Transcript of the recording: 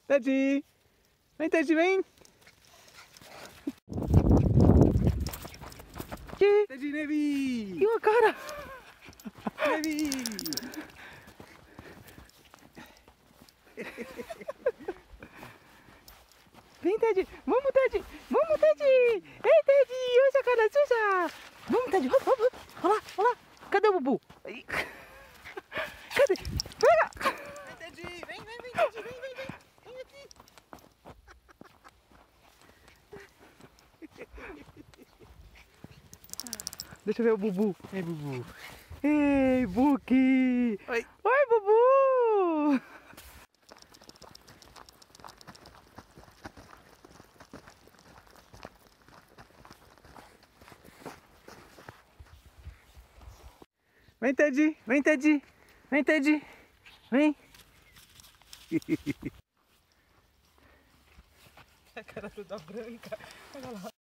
Ted! Vem, Ted, vem! Que? Ted, Navy! E uma cara! Navy! Vem, Ted! Vamos, Ted! Vamos, Ted! Ei, Ted! Olha essa cara suja! Vamos, Ted! Hop, hop, hop! Olha lá, olha lá! Cadê o Bubu? Aí. Cadê? Pega! Vem, Ted! Vem, Ted! Vem! Vem aqui! Deixa eu ver o Bubu. Ei, Bubu. Ei, Buki! Oi! Oi, Bubu! Vem, Ted! Vem, Ted! Vem, Ted! Vem! A cara toda branca. Olha lá.